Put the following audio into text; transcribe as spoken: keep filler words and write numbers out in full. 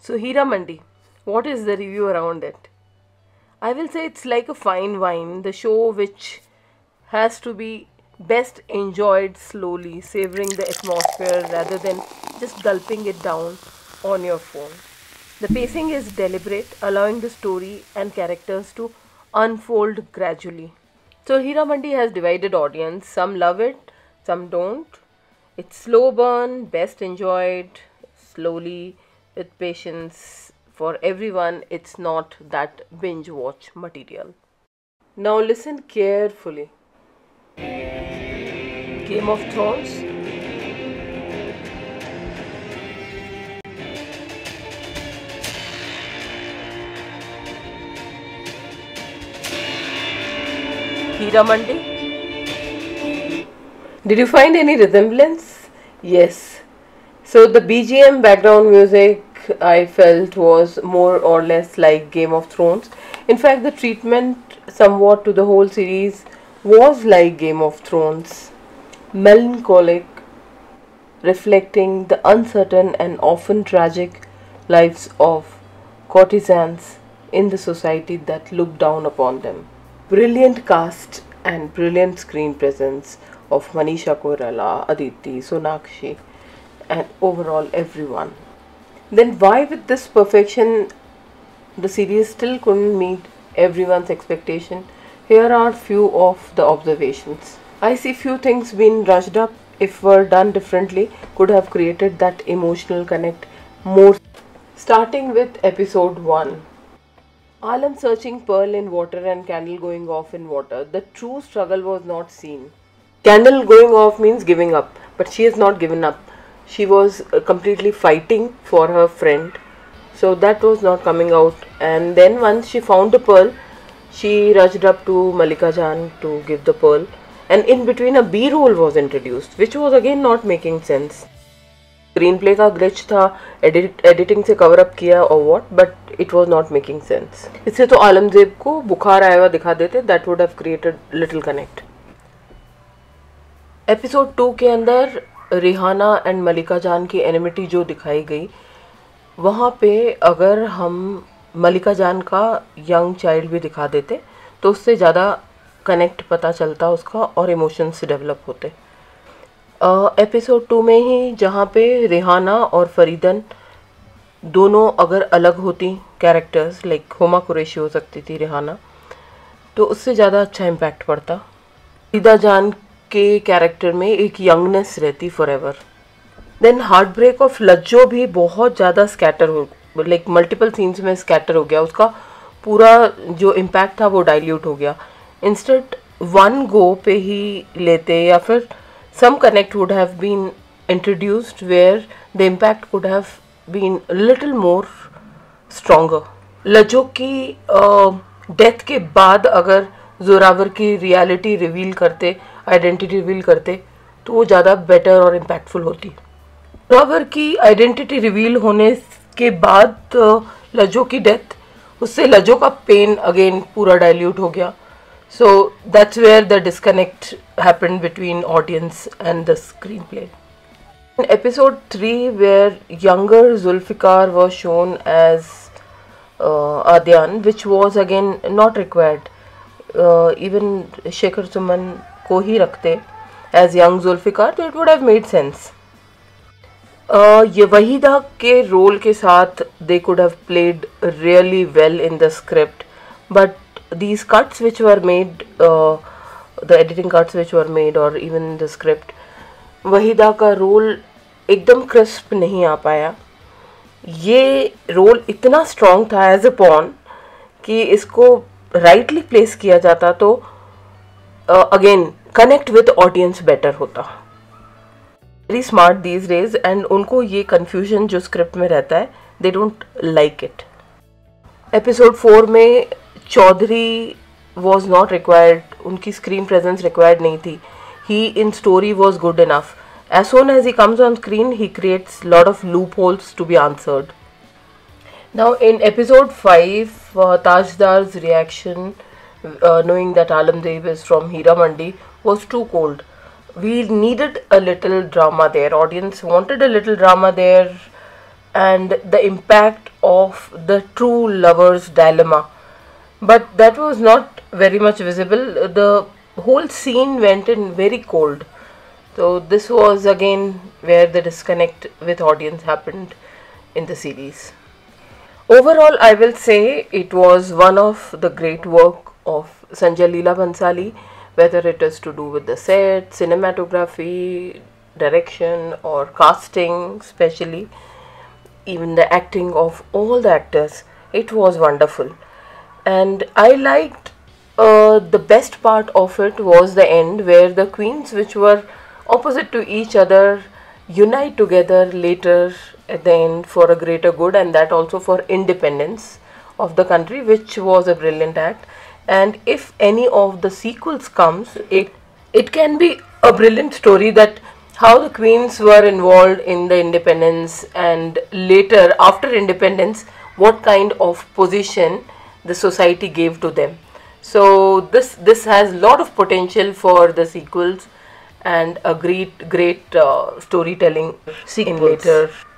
So Hira Mandi, what is the review around it? I will say it's like a fine wine, the show which has to be best enjoyed slowly, savoring the atmosphere rather than just gulping it down on your phone. The pacing is deliberate, allowing the story and characters to unfold gradually. So Hira Mandi has divided audience. Some love it, some don't. It's slow burn, best enjoyed slowly with patience. For everyone, it's not that binge watch material. Now listen carefully. Game of Thrones. Hira Mandi. Did you find any resemblance? Yes. So the B G M background music I felt was more or less like Game of Thrones. In fact, the treatment somewhat to the whole series was like Game of Thrones. Melancholic, reflecting the uncertain and often tragic lives of courtesans in the society that looked down upon them. Brilliant cast and brilliant screen presence of Manisha Koirala, Aditi, Sonakshi, and overall everyone. Then why with this perfection the series still couldn't meet everyone's expectation? Here are few of the observations. I see few things being rushed up. If were done differently, could have created that emotional connect more. Starting with episode one. Alam searching pearl in water and candle going off in water. The true struggle was not seen. Candle going off means giving up, but she has not given up. She was uh, completely fighting for her friend, so that was not coming out. And then once she found the pearl, she rushed up to Malika Jan to give the pearl, and in between a B-roll was introduced, which was again not making sense. Screenplay का glitch था, edit, editing से cover up किया or what, but it was not making sense. इससे तो आलमजेब को बुखार आया हुआ दिखा देते, that would have created little connect. Episode two के अंदर रिहाना एंड मलिका जान की एनिमिटी जो दिखाई गई, वहाँ पे अगर हम मलिका जान का यंग चाइल्ड भी दिखा देते तो उससे ज़्यादा कनेक्ट पता चलता उसका और इमोशंस डेवलप होते. एपिसोड टू में ही जहाँ पे रिहाना और फरीदन दोनों अगर अलग होती कैरेक्टर्स, लाइक हुमा कुरैशी हो सकती थी रिहाना, तो उससे ज़्यादा अच्छा इम्पैक्ट पड़ता. फरीदा जान के कैरेक्टर में एक यंगनेस रहती forever. Then heart break of Lajjo भी बहुत ज़्यादा स्कैटर हो, लाइक मल्टीपल सीन्स में स्कैटर हो गया, उसका पूरा जो इम्पैक्ट था वो डाइल्यूट हो गया. इंस्टेड वन गो पे ही लेते, या फिर some connect would have been introduced where the impact could have been little more stronger. Lajjo की डेथ uh, के बाद अगर जोरावर की रियलिटी रिवील करते, आइडेंटिटी रिवील करते, तो वो ज़्यादा बेटर और इम्पैक्टफुल होती. जोरावर की आइडेंटिटी रिवील होने के बाद लज्जो की डेथ, उससे लज्जो का पेन अगेन पूरा डाइल्यूट हो गया. So that's where the disconnect happened between audience and the screen play. In episode three, where younger Zulfikar was shown as uh, Adyan, which was again not required. Uh, even Shekhar Suman को ही रखते as young Zulfikar, तो it would have made sense. Uh, ये वहीदा के role के साथ they could have played really well in the script, but these cuts which were made, uh, the editing cuts which were made or even the script, Waheeda का role एकदम crisp नहीं आ पाया. ये role इतना स्ट्रॉन्ग था as a pawn कि इसको rightly right place किया जाता तो again connect with audience better होता. Very smart these days, and उनको ये कन्फ्यूजन जो स्क्रिप्ट में रहता है, they don't like it. Episode four में चौधरी वॉज नॉट रिक्वायर्ड, उनकी स्क्रीन प्रेजेंस रिक्वायर्ड नहीं थी. He in story was good enough. As soon as he comes on screen, he creates lot of loopholes to be answered. Now in episode five, uh, Tajdar's reaction, uh, knowing that Alamdev is from Hira Mandi, was too cold. We needed a little drama there. Audience wanted a little drama there, and the impact of the true lover's dilemma, but that was not very much visible. The whole scene went in very cold. So this was again where the disconnect with audience happened in the series. Overall, I will say it was one of the great work of Sanjay Leela Bhansali, whether it is to do with the set, cinematography, direction or casting especially, even the acting of all the actors. It was wonderful. And I liked uh, the best part of it was the end where the queens, which were opposite to each other, unite together later at the end for a greater good, and that also for independence of the country, which was a brilliant act. And if any of the sequels comes, it it can be a brilliant story that how the queens were involved in the independence, and later after independence what kind of position the society gave to them. So this this has lot of potential for the sequels and a great great uh, storytelling in later